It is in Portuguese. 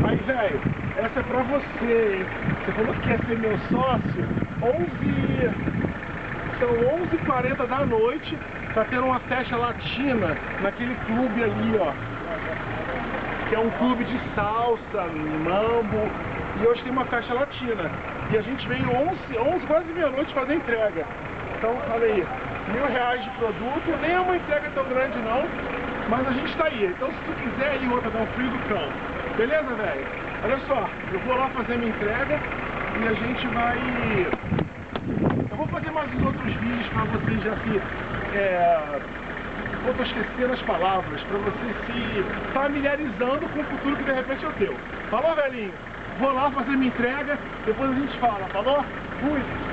Aí, velho, essa é pra você, hein? Você falou que quer ser meu sócio? São 11h40 da noite, tá tendo uma festa latina naquele clube ali, ó. Que é um clube de salsa, mambo, e hoje tem uma festa latina. E a gente veio 11, quase meia-noite fazer entrega. Então, olha aí, R$1.000 de produto, nem é uma entrega tão grande não, mas a gente tá aí. Então, se tu quiser ir outra, dá um frio do cão. Beleza, velho? Olha só, eu vou lá fazer minha entrega e a gente vai... Eu vou fazer mais uns outros vídeos pra vocês já se... Vou esquecer as palavras, pra você se familiarizando com o futuro que de repente é o teu. Falou, velhinho? Vou lá fazer minha entrega, depois a gente fala. Falou? Fui!